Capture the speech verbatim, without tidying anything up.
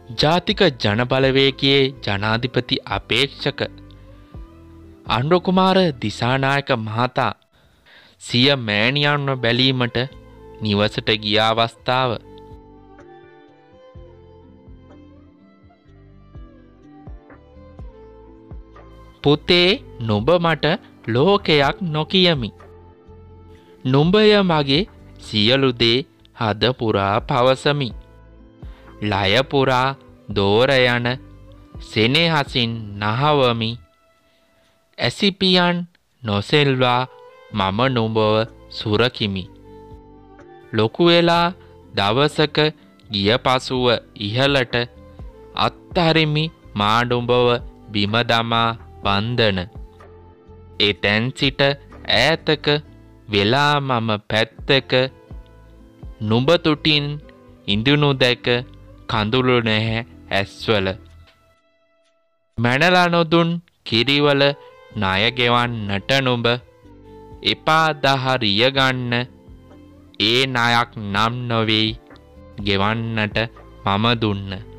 ජාතික ජනබලවේගයේ ජනාධිපති අපේක්ෂක අනුර කුමාර දිසානායක මහතා සිය මෑණියන්ව බැලීමට නිවසට ගිය අවස්ථාව. පුතේ නුඹ මට ලෝකයක් නොකියමි. නුඹය මගේ සියලු දේ හද පුරා පවසමි. ලය පුරා දෝර යන සෙනෙහසින් නහවමි. ඇසිපියන් නොසෙල්වා මම නුඹව සුරකිමි. ලොකු වෙලා දවසක ගිය පසුව ඉහළට අත්හරිමි මා නුඹව බිම දමා බන්ධන. එතැන් සිට ඈතක වෙලා මම පැත්තක නුඹ තුටින් ඉඳුණු දැක කඳුළු නැහැ ඇස්වල. මැනලා නොදුන් කිරිවල ණය ගෙවන්නට නුඹ එපා දහරිය ගන්න. ඒ ණයක් නම් නොවේයි ගෙවන්නට මම දුන්න.